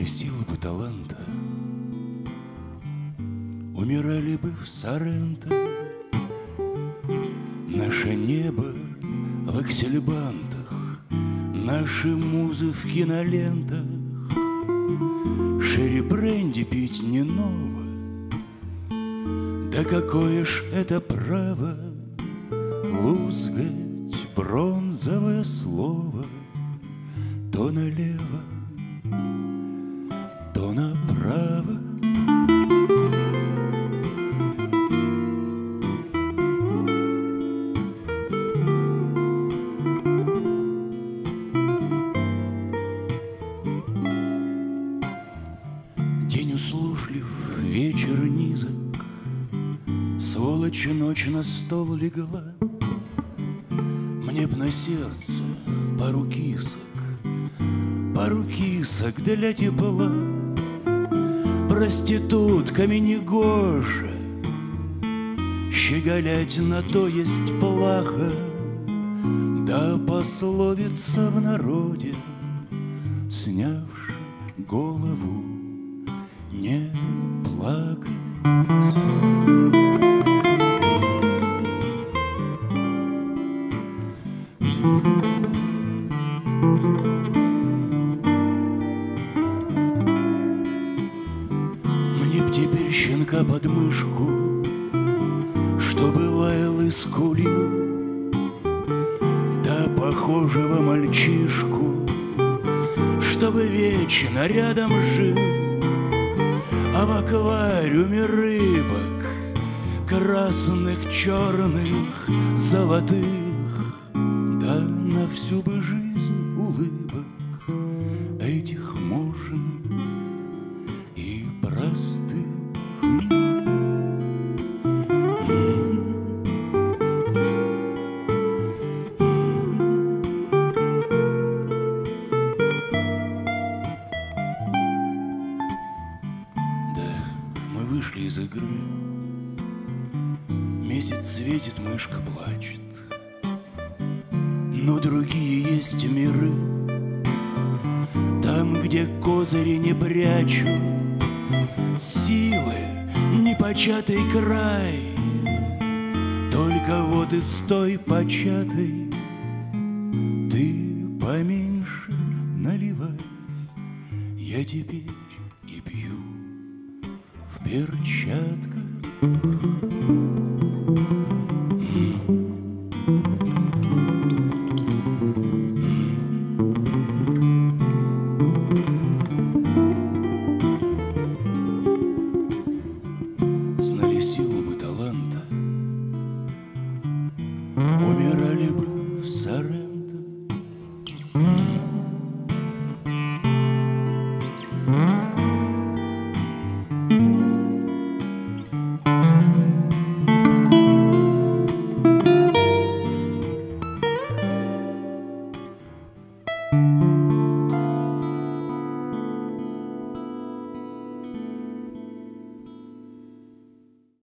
силы бы таланта, умирали бы в Соренто. Наше небо в аксельбантах, наши музы в кинолентах. Шерри бренди пить не ново, да какое ж это право лузгать бронзовое слово то налево, то направо. День услужлив, вечер низок, сволочь ночь на стол легла. Мне б на сердце пару кисок для тепла. Проститутками негоже, щеголять на то есть плохо. Да пословица в народе, снявши голову, не плакать. Мне б теперь щенка под мышку, чтобы лаял и скулил, да похожего мальчишку, чтобы вечно рядом жил. А в аквариуме рыбок красных, черных, золотых, да на всю бы жизнь улыбок этих можно и простых. Мы вышли из игры, месяц светит, мышка плачет, но другие есть миры, там, где козыри не прячут, силы непочатый край. Только вот из той початой ты поменьше наливай. Я теперь и пью в перчатках. Знали силу бы таланта, умирали бы в Соренто.